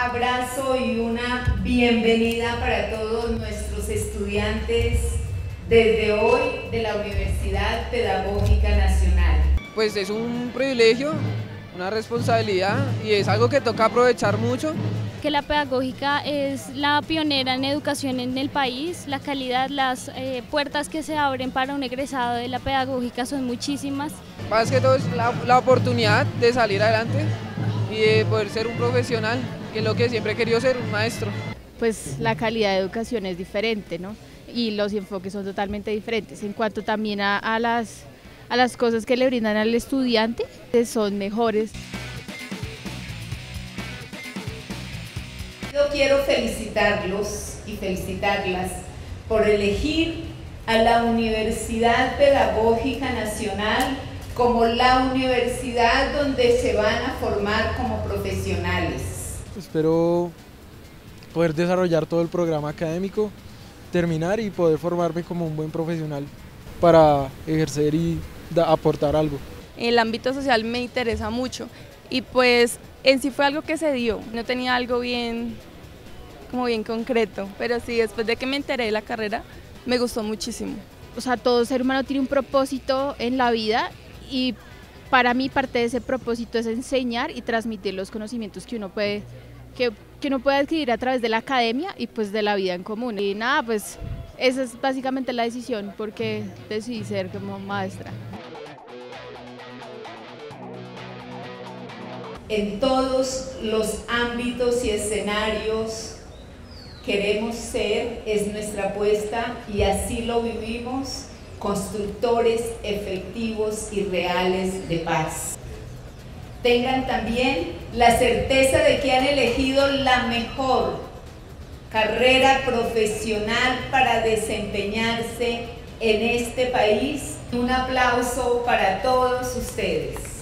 abrazo y una bienvenida para todos nuestros estudiantes desde hoy de la Universidad Pedagógica Nacional. Pues es un privilegio, una responsabilidad y es algo que toca aprovechar mucho. Que la Pedagógica es la pionera en educación en el país, la calidad, las puertas que se abren para un egresado de la Pedagógica son muchísimas. Más que todo es la oportunidad de salir adelante y de poder ser un profesional, que es lo que siempre he querido ser, un maestro. Pues la calidad de educación es diferente, ¿no? Y los enfoques son totalmente diferentes. En cuanto también a las cosas que le brindan al estudiante, son mejores. Yo quiero felicitarlos y felicitarlas por elegir a la Universidad Pedagógica Nacional como la universidad donde se van a formar como profesionales. Espero poder desarrollar todo el programa académico, terminar y poder formarme como un buen profesional para ejercer y aportar algo. El ámbito social me interesa mucho y pues en sí fue algo que se dio, no tenía algo bien concreto, pero sí, después de que me enteré de la carrera, me gustó muchísimo. O sea, todo ser humano tiene un propósito en la vida y para mí parte de ese propósito es enseñar y transmitir los conocimientos que uno puede adquirir a través de la academia y pues de la vida en común. Y nada, pues esa es básicamente la decisión porque decidí ser como maestra. En todos los ámbitos y escenarios queremos ser, es nuestra apuesta y así lo vivimos, constructores efectivos y reales de paz. Tengan también la certeza de que han elegido la mejor carrera profesional para desempeñarse en este país. Un aplauso para todos ustedes.